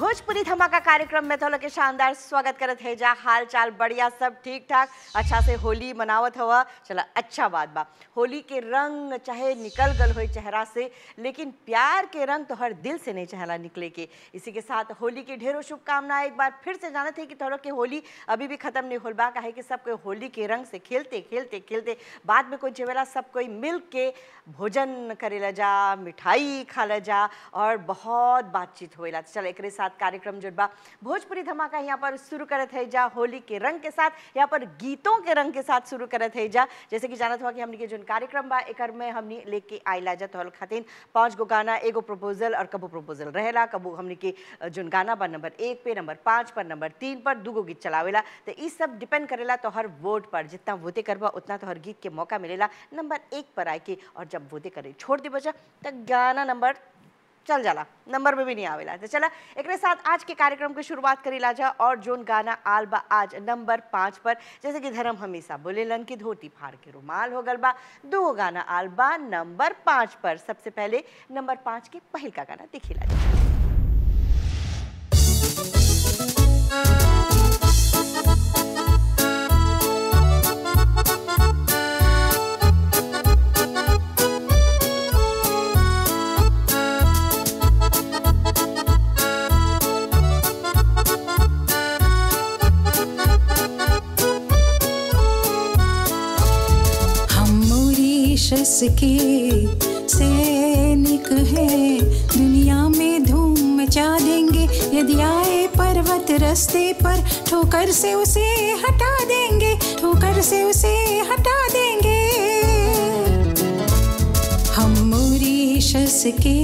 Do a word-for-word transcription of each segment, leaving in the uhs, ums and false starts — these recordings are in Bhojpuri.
भोजपुरी धमाका कार्यक्रम में थोड़ा के शानदार स्वागत करत है जा। हाल चाल बढ़िया, सब ठीक ठाक, अच्छा से होली मनावत हवा। चला अच्छा बात बा, होली के रंग चाहे निकल गल हो चेहरा से, लेकिन प्यार के रंग तो हर दिल से नहीं चाहला निकले के। इसी के साथ होली की ढेरों शुभकामनाएं। एक बार फिर से जानते हैं कि थोड़ा के होली अभी भी खत्म नहीं होल बा, काहे कि सब कोई होली के रंग से खेलते खेलते खेलते बाद में कोई जेवेला सब कोई मिल के भोजन करेला जा, मिठाई खाला जा और बहुत बातचीत होएला। चल एक साथ कार्यक्रम जुड़बा भोजपुरी धमाका यहाँ पर शुरू करत है जा होली के रंग के साथ, यहाँ पर गीतों के रंग के साथ शुरू करत है जा। जैसे कि जानत हुआ कि हमनी के जो कार्यक्रम बा एकर में हमनी लेके आइला जा तोहल खातिन पांच गो गाना, एगो प्रपोजल और कबो प्रपोजल रहेला, कबो हमनी के जो गाना बा नंबर एक पे, नंबर पाँच पर, नंबर तीन पर दूगो गीत चलावेला। तो ये सब डिपेंड करेला तोहर वोट पर, जितना वोटे करबा उतना तोहर गीत के मौका मिलेला नंबर एक पर आए के। और जब वोटे करे छोड़ दी बचा तो गाना नंबर चल जाला, नंबर में भी नहीं आवेला। तो चला एक साथ आज के कार्यक्रम की शुरुआत करी लाजा। और जोन गाना आल बा आज नंबर पाँच पर, जैसे कि धर्म हमेशा बोलेलन कि धोती फाड़ के रुमाल हो गल बा, दो गाना आल बा नंबर पाँच पर। सबसे पहले नंबर पाँच के पहल का गाना देखी लाजा। मॉरीशस के सैनिक हैं, दुनिया में धूम मचा देंगे। यदि आए पर्वत रास्ते पर, ठोकर से उसे हटा देंगे, ठोकर से उसे हटा देंगे। हम मॉरीशस के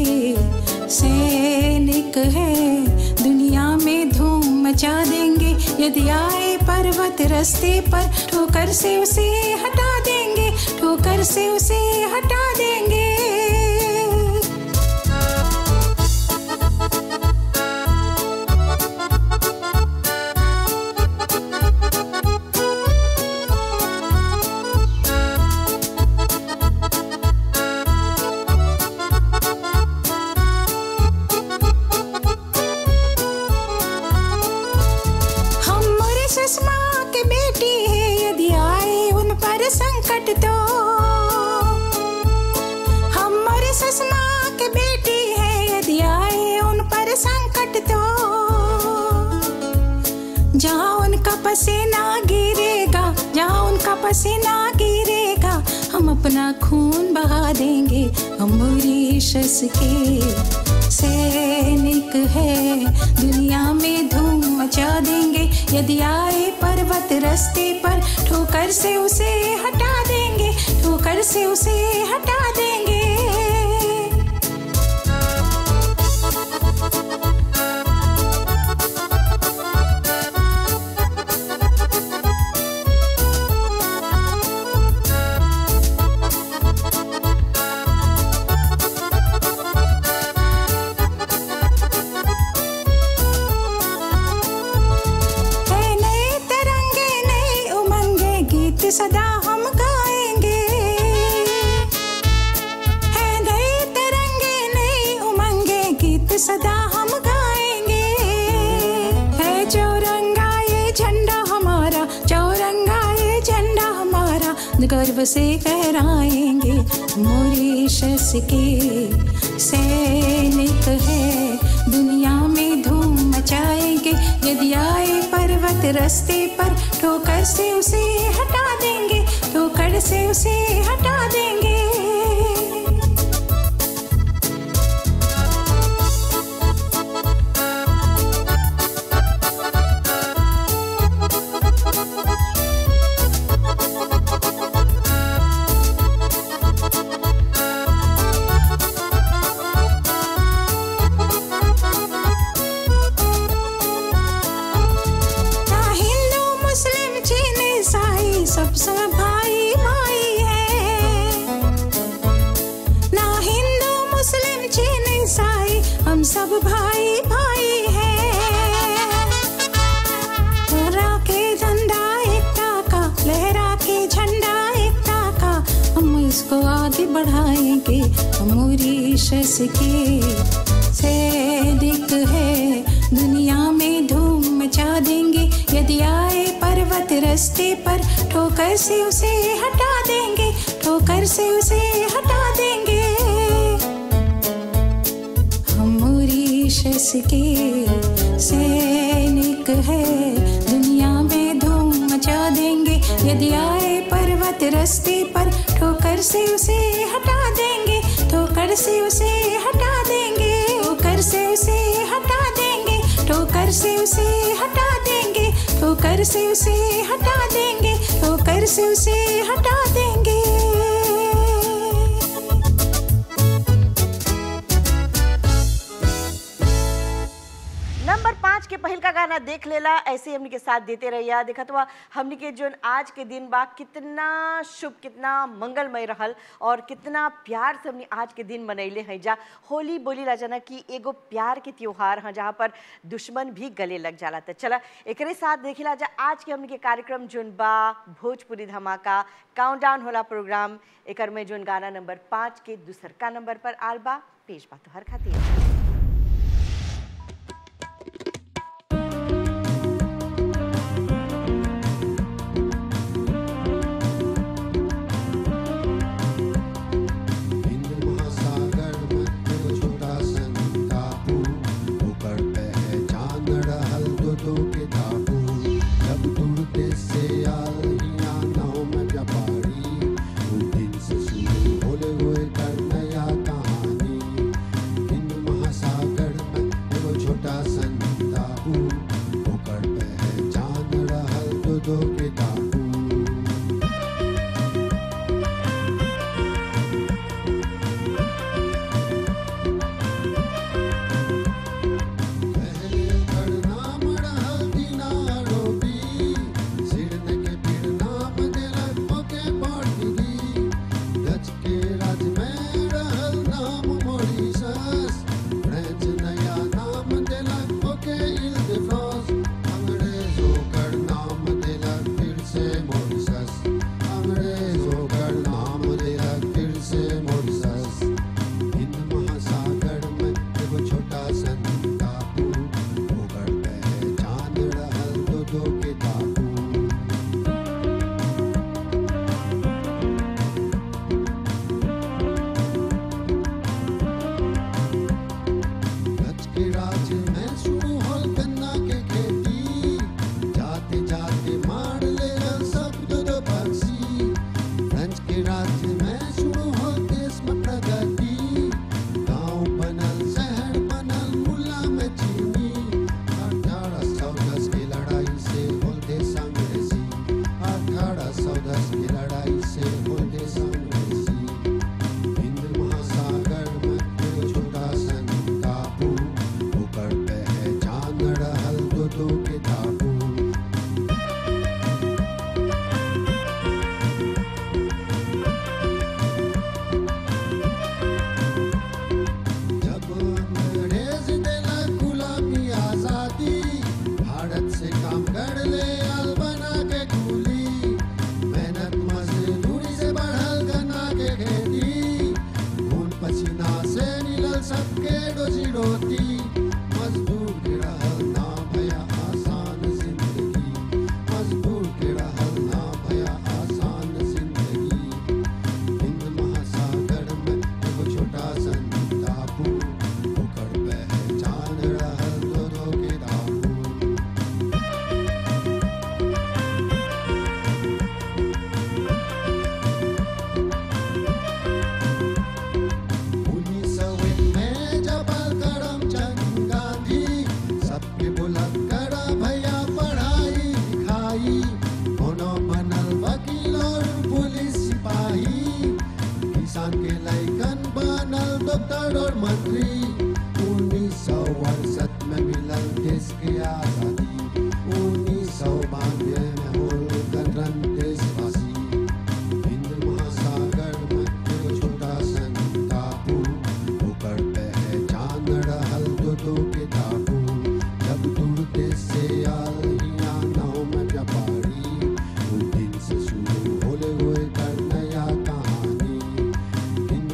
सैनिक हैं, दुनिया में धूम मचा देंगे। यदि आए पर्वत रास्ते पर, ठोकर से उसे हटा देंगे, ठोकर से उसे हटा देंगे। हम मॉरीशस माँ के बेटी है, यदि आए उन पर संकट तो। हम मॉरीशस माँ के बेटी है, यदि आए उन पर संकट तो। जहाँ उनका पसीना गिरेगा, जहाँ उनका पसीना गिरेगा, हम अपना खून बहा देंगे। हम मॉरीशस के सैनिक है, दुनिया में धूम मचा देंगे। यदि आए पर्वत रास्ते पर, ठोकर से उसे हटा देंगे, ठोकर से उसे हटा देंगे। सदा हम गाएंगे, है नए तिरंगे नए उमंगे, गीत सदा हम गाएंगे। है चौरंगा ये झंडा हमारा, चौरंगा ये झंडा हमारा, गर्व से फहराएंगे। मॉरीशस के सैनिक है, दुनिया में धूम मचाएंगे। यदि आए पर्वत रास्ते पर, ठोकर से उसे हटा देंगे, ठोकर से उसे हटा देंगे। सब सब भाई भाई है, ना हिंदू मुस्लिम चीन ईसाई, हम सब भाई भाई है। लहरा के झंडा एकता का, लहरा के झंडा एकता का, हम इसको आगे बढ़ाएंगे। मॉरीशस के सैनिक है, दुनिया में धूम मचा देंगे। यदि आए पर्वत रास्ते पर, ठोकर से उसे हटा देंगे, ठोकर से उसे हटा देंगे। हम मॉरीशस के सैनिक है, दुनिया में धूम मचा देंगे। यदि आए पर्वत रास्ते पर, ठोकर से उसे हटा देंगे, ठोकर से उसे हटा देंगे, ठोकर से उसे हटा देंगे, ठोकर से उसे हटा देंगे, ठोकर से उसे हटा देंगे, ठोकर से उसे हटा देंगे। नंबर पाँच के पहल का गाना देख लेला, ऐसे हमनी के साथ देते रहिया। देखत हुआ हमनी के जो आज के दिन बा कितना शुभ, कितना मंगलमय रहल और कितना प्यार से हमनी आज के दिन मनैले हैं। जा होली बोली ला जाना कि एगो प्यार के त्योहार है, जहाँ पर दुश्मन भी गले लग जाला। तो चला एकरे साथ देखिला जा आज के हमनी के कार्यक्रम जोन बा भोजपुरी धमाका काउंटडाउन होला प्रोग्राम। एकर में जोन गाना नंबर पाँच के दूसरका नंबर पर आल बा, पेश बा तोहर खातिर।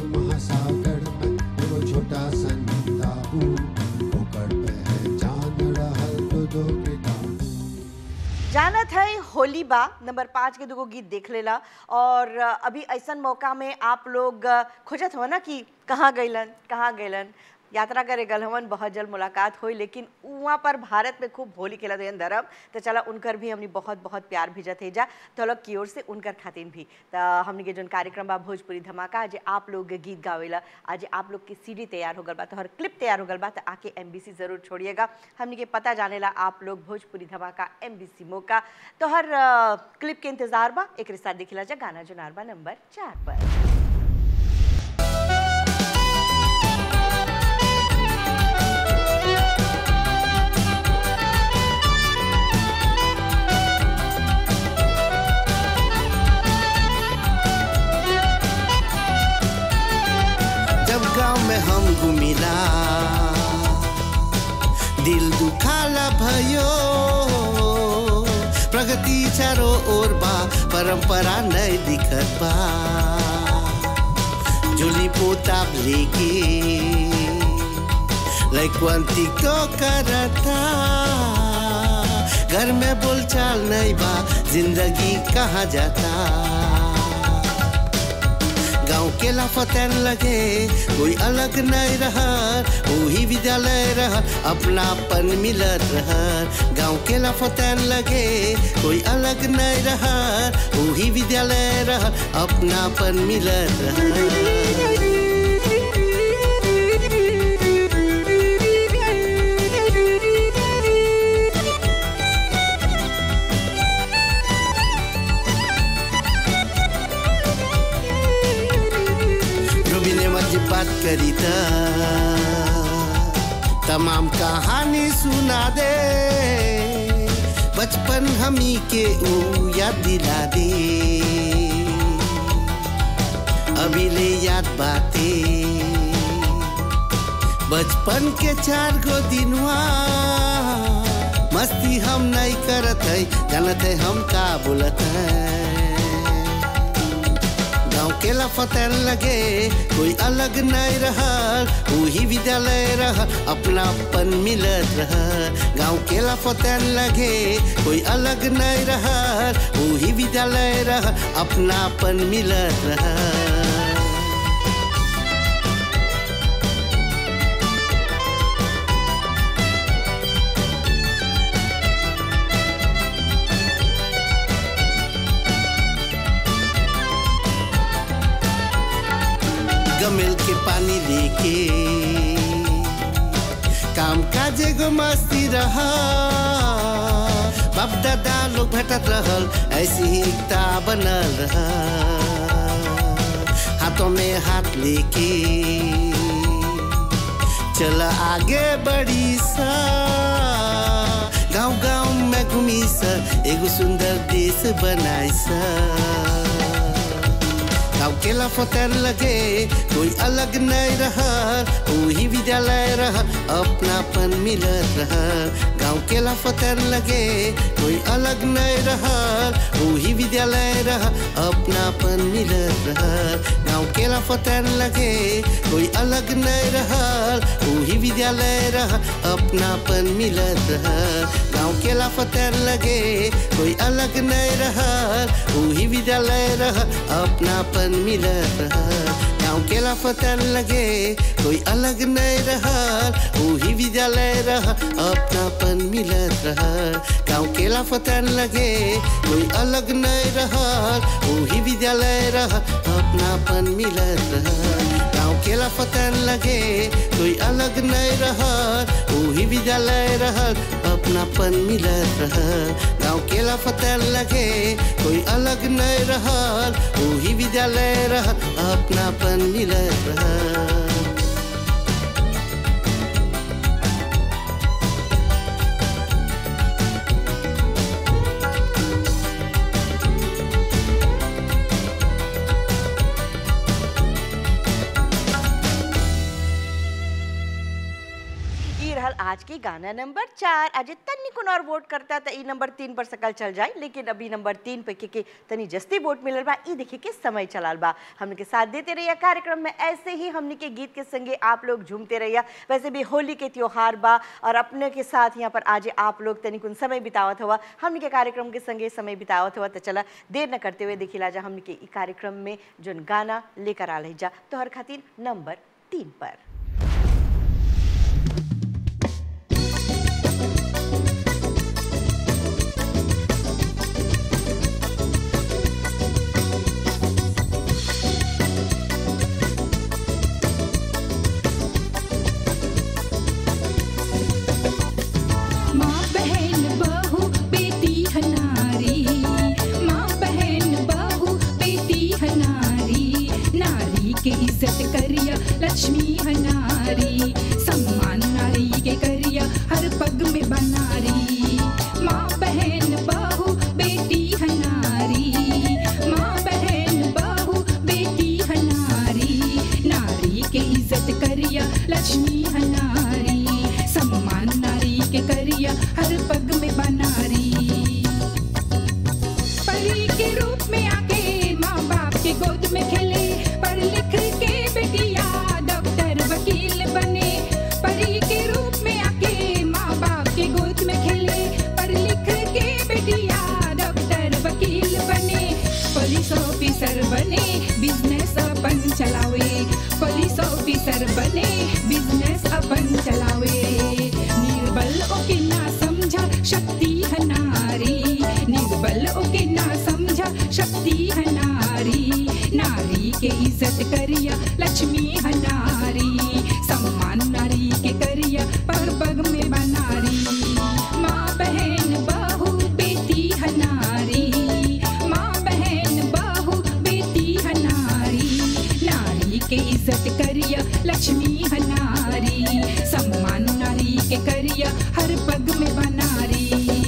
छोटा सन टापू, ओकर पहचान बा नंबर पाँच के दुगो गीत देख लेला और अ, अभी ऐसन मौका में आप लोग अ, खोजत हो ना कि कहाँ गइलन कहाँ गइलन यात्रा करे गल हमन बहुत जल्द मुलाकात हुई लेकिन वहाँ पर भारत में खूब होली खेलत हन धर्म तो चला उनकर भी हमनी बहुत बहुत प्यार भेजत है जा तो लोग की ओर से उनकर खातिन भी तो हमनी के जोन कार्यक्रम बा भोजपुरी धमाका आज आप लोग गीत गावेला आज आप लोग की सीडी तैयार हो गल बा तो हर क्लिप तैयार हो गल बा तो आके एमबीसी जरूर छोड़िएगा हमनी के पता जानेला आप लोग भोजपुरी धमाका एमबीसी मौका तो हर अ, क्लिप के इंतजार बा एक साथ दिखिला जा गाना जुनार बा नंबर चार पर। जब गांव में हम घुमिला दिल दुखाला भयो प्रगति चारो ओर बा परंपरा नहीं दिखत बा झोली पोता लेके लैक्वंती को करता घर में बोलचाल नहीं बा जिंदगी कहाँ जाता गाँव के लाफतन लगे कोई अलग नहीं रहा वही विद्यालय रहा अपनापन मिलत रहा गाँव के लाफतन लगे कोई अलग नहीं रहा वही विद्यालय रहा अपनापन मिलत रहा। बात करी था तमाम कहानी सुना दे बचपन हमी के ऊ याद दिला दे अभी ले याद बातें बचपन के चार गो दिनवा मस्ती हम नहीं करत है जानत है हम का बोलत है गाँव के लाफतन लगे कोई अलग नहीं रहा वही विद्यालय रहा अपनापन मिलत रहा गाँव के लाफतन लगे कोई अलग नहीं रहा वही विद्यालय रहा अपनापन मिलत रहा। गमेल के पानी लेके काम काजे गो मस्ती रहा बाप दादा लोग भटक रहल ऐसी ही एकता बनल रहा हाथों में हाथ लेके चल आगे बढ़ी सा गाँव गाँव में घूमी सा एगो सुंदर देश बनाई सा गाँव के लाफतन लगे कोई अलग नहीं रहा वही विद्यालय रहा अपनापन मिलत रहा गाँव के लाफतन लगे कोई अलग नहीं रहा वही विद्यालय रहा अपनापन मिलत रहा गाँव के लाफतन लगे कोई अलग नहीं रहा वही विद्यालय रहा अपनापन मिलत रहा गाँव के लाफतन लगे कोई अलग नहीं रहा वही विद्यालय रहा अपनापन मिलत रहा गाँव के लाफतन लगे कोई अलग नहीं रहा वही विद्यालय रहा अपनापन मिलत रहा गाँव के लाफतन लगे कोई अलग नहीं रहा वही विद्यालय रहा अपनापन मिलत रहा गाँव के लाफतन लगे कोई अलग नहीं रहा वही विद्यालय रहा अपनापन मिलत रहा गाँव के लाफतन लगे कोई अलग नहीं रहा वही विद्यालय रहा अपनापन मिलत रहा। रहल आज के गाना नंबर चार आज तन्नी कुन और वोट करता तो ई नंबर तीन पर सकल चल जाए, लेकिन अभी नंबर तीन पे के, के तनी जस्ती वोट मिलल बा। ई देखिए के समय चलाल बा। हमने के साथ देते रहिए कार्यक्रम में, ऐसे ही हमने के गीत के संगे आप लोग झूमते रहिए। वैसे भी होली के त्योहार बा और अपने के साथ यहाँ पर आज आप लोग तनी कुन समय बितावत हुआ, हमने के कार्यक्रम के संगे समय बितावत हुआ। तो चला देर न करते हुए देखिला जा हमने के ई कार्यक्रम में जोन गाना लेकर आ जा तो हर खातिर नंबर तीन पर। इज्जत करिया लक्ष्मी हनारी, सम्मान नारी के करिया हर पग में बनारी। माँ बहन बहू बेटी हनारी, माँ बहन बहू बेटी हनारी, नारी के इज्जत करिया लक्ष्मी हनारी, सम्मान नारी के करिया हर पग में बनारी। परी के रूप में आके माँ बाप के गोद में खेले, पढ़ लिख के बेटिया डॉक्टर वकील बने। परी के रूप में आके माँ बाप के गोद में खेले, पढ़ लिख के बेटिया डॉक्टर वकील बने। पुलिस ऑफिसर बने बिजनेस अपन चलावे, पुलिस ऑफिसर बने बिजनेस अपन चलावे। निर्बल ओके ना समझा शक्ति है नारी, निर्बल ओके ना समझा शक्ति है नारी, नारी के इज्जत करिया लक्ष्मी हनारी, सम्मान नारी के करिया पग पग में बनारी। माँ बहन बहू बेटी हनारी, माँ बहन बहू बेटी हनारी, नारी के इज्जत करिया लक्ष्मी हनारी, सम्मान नारी के करिया हर पग में बनारी।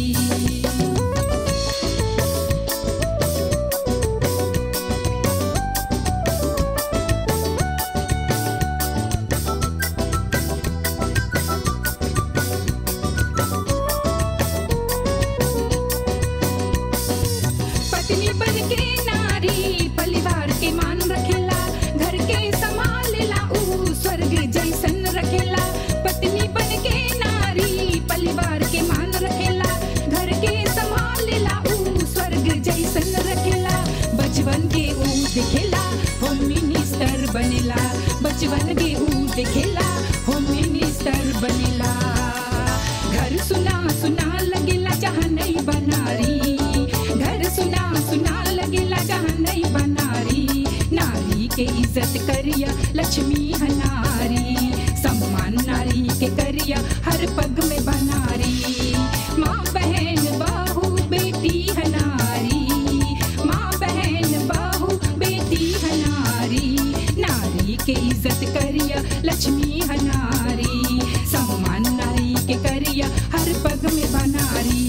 दिखेला होम मिनिस्टर बनेला, बचवन के ऊ दिखेला होम मिनिस्टर बनेला। घर सुना सुना लगेला जहाँ नहीं बनारी, घर सुना सुना लगेला जहाँ नहीं बनारी, नारी के इज्जत करिया लक्ष्मी हनारी, सम्मान नारी के करिया हर पग में बनारी। माँ बहन बहू बेटी हनारी, माँ बहन बहू बेटी हनारी, नारी के इज्जत करिया लक्ष्मी हनारी, सम्मान नारी के करिया हर पग में बनारी।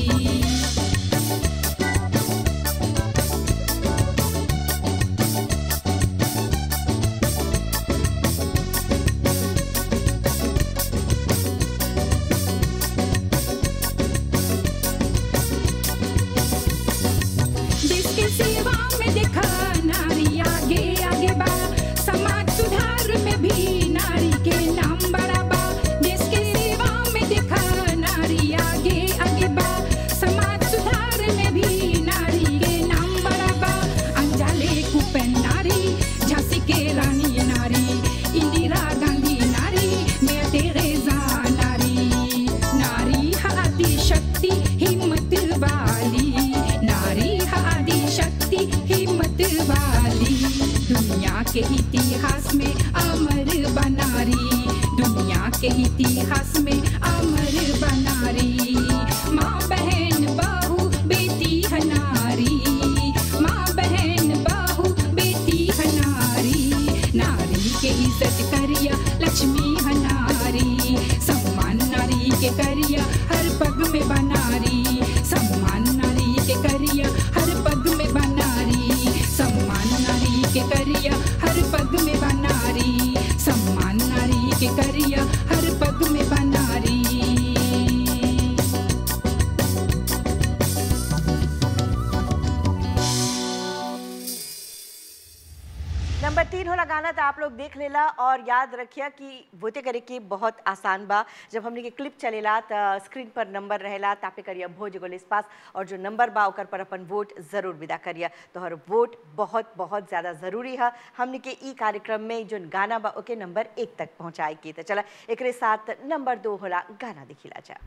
सेवा में देखा नारी आगे आगे बा, समाज सुधार में भी नारी के नाम बड़ा बा। देश के सेवा में देखा नारी आगे आगे बा, समाज सुधार में भी नारी के नाम बड़ा बा। अंजाले कुपेन नारी, झांसी के रानी नारी, इंदिरा गांधी नारी, मैया टेरेसा नारी, नारी आदि शक्ति हिम्मत वाली, नारी आदि शक्ति हिम्मत वाली, दुनिया के इतिहास में अमर बनारी, दुनिया के इतिहास में अमर बनारी। माँ बहन बहू बेटी हनारी, माँ बहन बहू बेटी हनारी, नारी के इज्जत करिया लक्ष्मी हनारी, सम्मान नारी के करिया हर पग में बनारी, सम्मान नारी के करिया हर पग में बनारी, सम्मान नारी के करिया हर पग में बनारी, सम्मान नारी के करिया हर पग में बनारी। नंबर तीन होला गाना तो आप लोग देख लेला और याद रखिए कि वोटे करे के बहुत आसान बा। जब हमने के क्लिप चलेला तो स्क्रीन पर नंबर रहेला, तापे करिए भोज गोलिस पास और जो नंबर बा ओकर पर अपन वोट जरूर विदा करिए। तो हर वोट बहुत बहुत ज़्यादा ज़रूरी है हमने के ई कार्यक्रम में जो गाना बा ओके नंबर एक तक पहुँचाए की। तो चला एक साथ नंबर दो होला गाना दिखिला जा।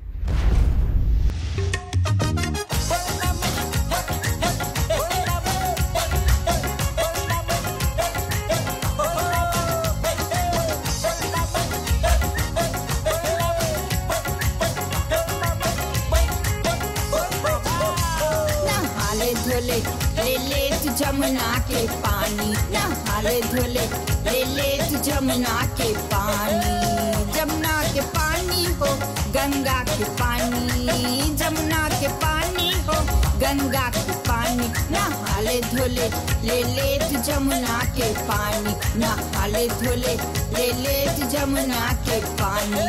धोले ले ले तू जमुना के पानी, नहाले धोले ले ले तू जमुना के पानी। जमुना के पानी हो गंगा के पानी, जमुना के पानी हो गंगा के पानी। नहाले धोले ले ले तू जमुना के पानी, नहाले धोले ले ले तू जमुना के पानी।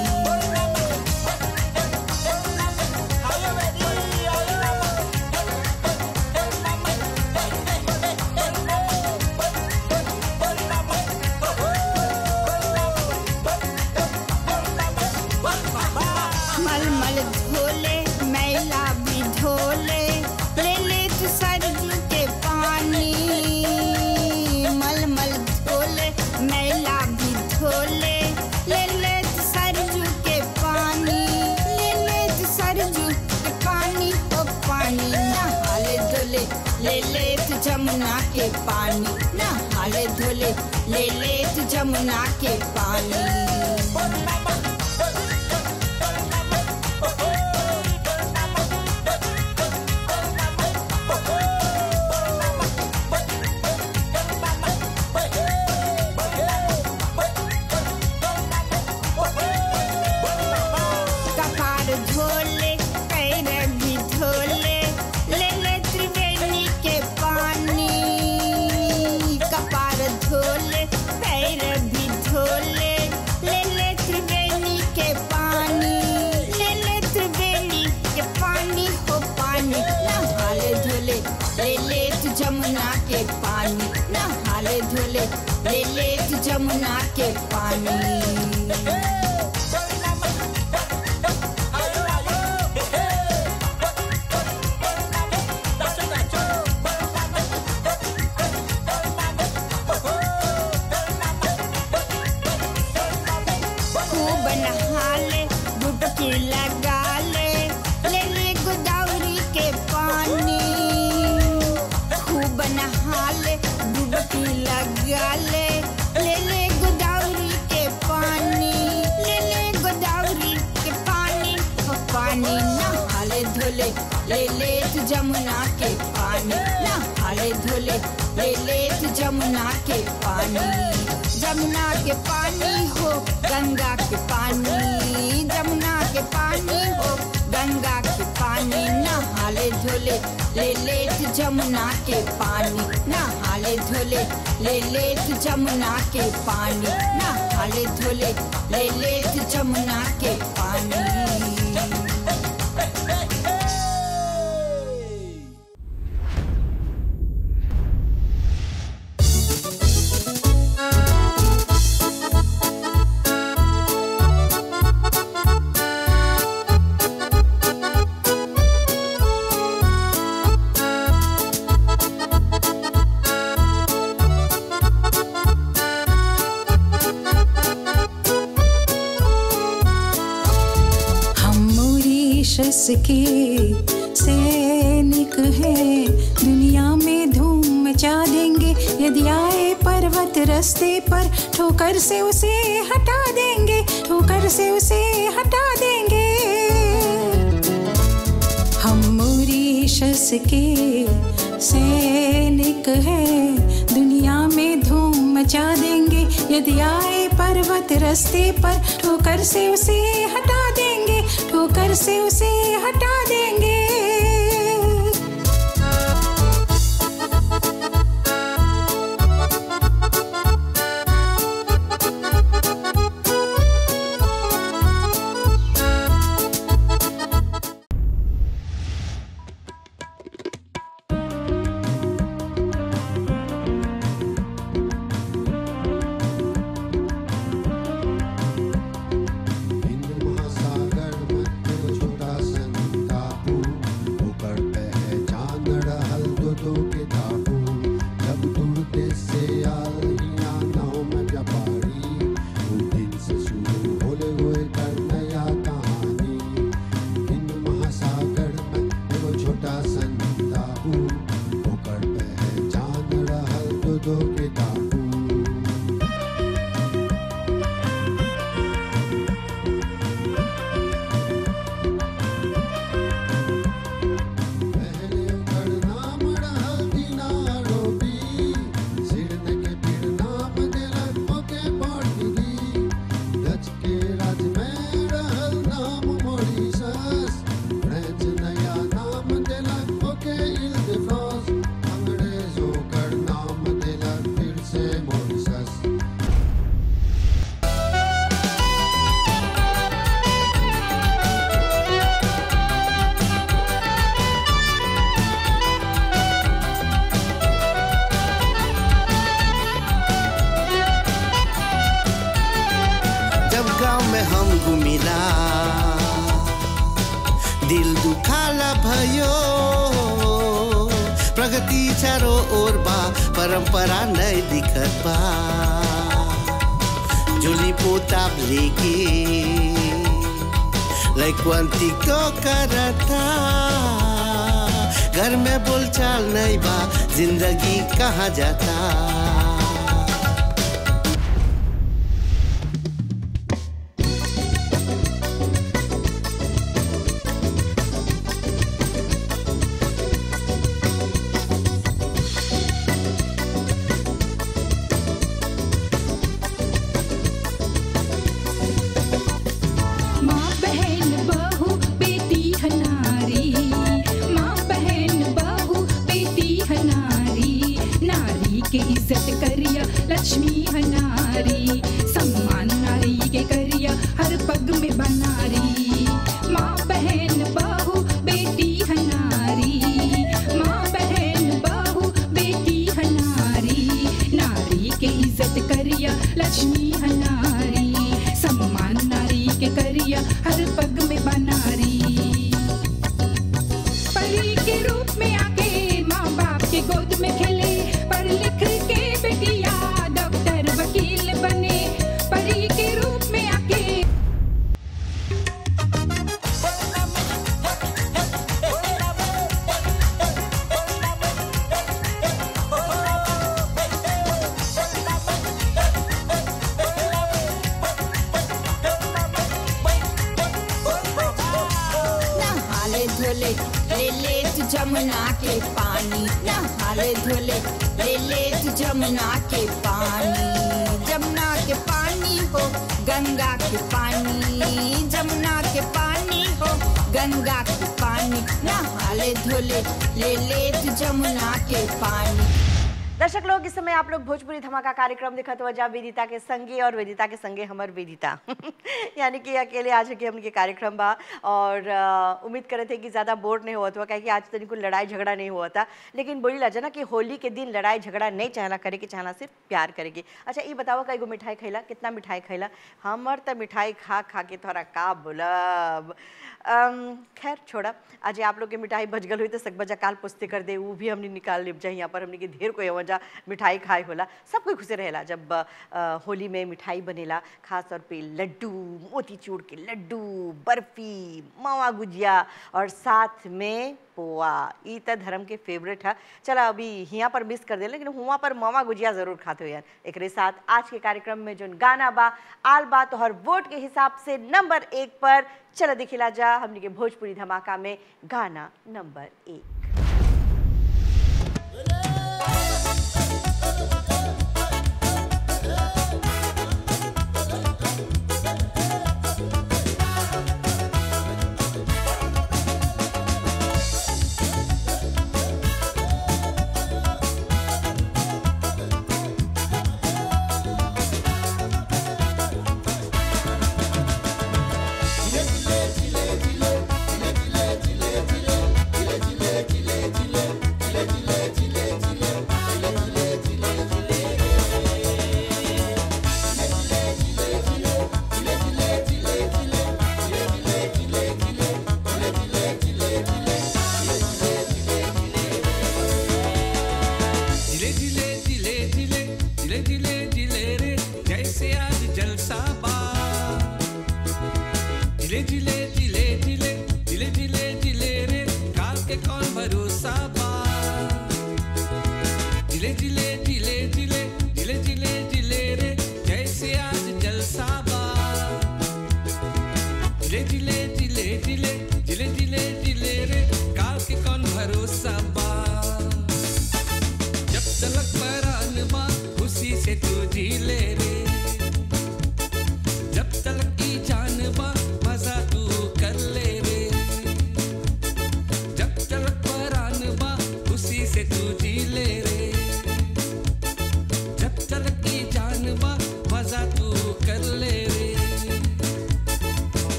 जमुना के पानी, नहाले धोले ले ले तू जमुना के पानी। कपार धोले पैर भी धोले ले ले त्रिवेणी के पानी। कपार धोले पैर भी धोले ले ले त्रिवेणी के पानी, ले ले त्रिवेणी के पानी हो पानी। नहाले धोले ले ले तू जमुना के पानी, नहाले धोले ले ले तू जमुना के पानी। ले ले तू जमुना के पानी, नहाले धोले ले ले तू जमुना के पानी। जमुना के पानी हो गंगा के पानी, जमुना के पानी हो गंगा के पानी। नहाले धोले ले ले तू जमुना के पानी, नहाले धोले ले ले तू जमुना के पानी, नहाले धोले ले ले तू जमुना के पानी। के सैनिक हैं, दुनिया में धूम मचा देंगे। यदि आए पर्वत रास्ते पर ठोकर से उसे हटा देंगे, ठोकर से उसे हटा देंगे। हम मॉरिशस के सैनिक हैं, दुनिया में धूम मचा देंगे। यदि आए पर्वत रास्ते पर ठोकर से उसे हटा देंगे, ठोकर से उसे हटा देंगे। हम घुमिला दिल दुखाला भयो प्रगति चारो ओर बा परंपरा नहीं दिखत बा जोली पोताब लेके लैकवन टिकटॉक करता घर में बोलचाल नहीं बा जिंदगी कहाँ जाता लक्ष्मी हनारी सम्मान नारी के करिया हर पग में बनारी माँ बहन बहू बेटी हनारी माँ बहन बहू बेटी हनारी नारी के इज्जत करिया लक्ष्मी हनारी सम्मान नारी के करिया हर पग में बनारी परी के रूप में आके माँ बाप के गोद में खेले पढ़ लिख के बेटिया वकील बने परी के रूप में आके नहाले धोले ले ले तू जमुना के पानी नहाले धोले ले ले तू जमुना के पानी जमुना के पानी हो गंगा के पानी जमुना के पानी हो गंगा के पानी नहाले धोले ले ले तू जमुना के पानी। दर्शक लोग इस समय आप लोग भोजपुरी धमाका कार्यक्रम दिखत वजह वेदिता के संगे और वेदिता के संगे हमर वेदिता यानी कि अकेले आज के हमके कार्यक्रम बा और उम्मीद करे थे कि ज़्यादा बोर नहीं हुआ था क्या कि आज तक कोई लड़ाई झगड़ा नहीं हुआ था लेकिन बोली ला ना कि होली के दिन लड़ाई झगड़ा नहीं चाहना करे कि चाहना सिर्फ प्यार करेगी। अच्छा ये बताओ कई गो मिठाई खैला कितना मिठाई खैला हमर तो मिठाई खा खा के थोड़ा का बोलब खैर छोड़ा आज आप लोग के मिठाई बचगल हुई तो सकबजा काल पुस्ते कर दे वो भी हमने निकाल ले जाए यहाँ पर हमने के ढेर कोई वजह मिठाई खाए होला सब कोई खुश रहेला जब आ, होली में मिठाई बनेला खास तौर पे लड्डू मोतीचूर के लड्डू बर्फी मावा गुजिया और साथ में पोआ ई त धर्म के फेवरेट है। चला अभी यहाँ पर मिस कर दे लेकिन हुआ पर मावा गुजिया जरूर खाते हो यार। एक साथ आज के कार्यक्रम में जो गाना बा आल बा तो हर वोट के हिसाब से नंबर एक पर चला दिखिला जा हमने के भोजपुरी धमाका में गाना नंबर एक।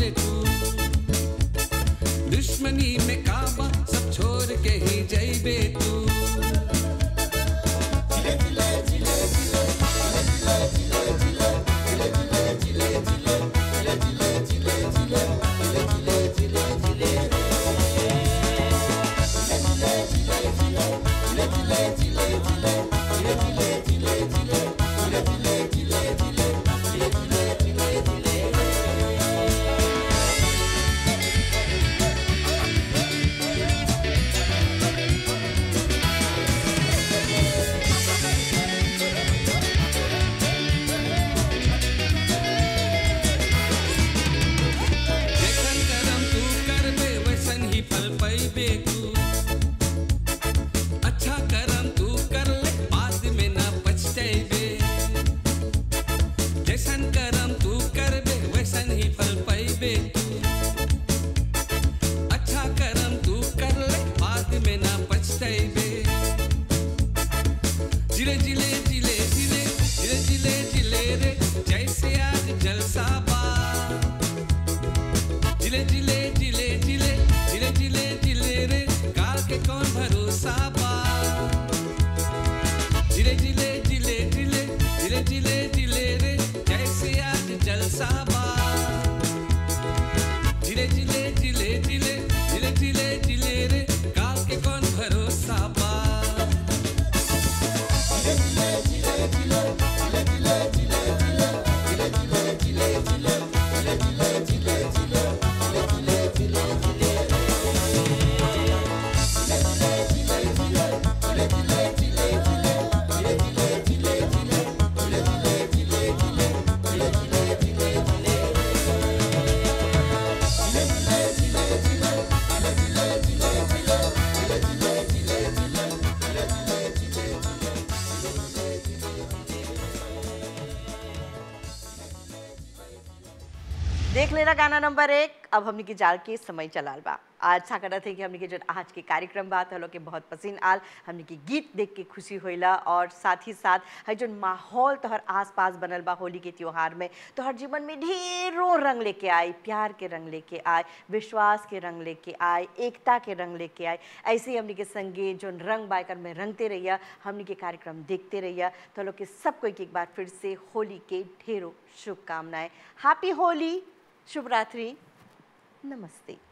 जइबे तू, दुश्मनी में काबा सब छोड़ के ही जइबे तू। देख लेना गाना नंबर एक। अब हमने की जाल के समय चलाल बा। आज सा करत है कि हमने के जो आज के कार्यक्रम बात हलो के बहुत पसंद आल, हमने की गीत देख के खुशी होइला और साथ ही साथ है जो माहौल तोहर आसपास बनल बा होली के त्योहार में, तोहर जीवन में ढेरों रंग लेके आई, प्यार के रंग लेके आए, विश्वास के रंग लेके आए, एकता के रंग लेके आए। ऐसे ही हमने के संगे जो रंग बायकर में रंगते रहिया, हमने के कार्यक्रम देखते रहिया। तो लोग के सबको एक एक बार फिर से होली के ढेरों शुभकामनाएं। हैप्पी होली, शुभ रात्रि, नमस्ते।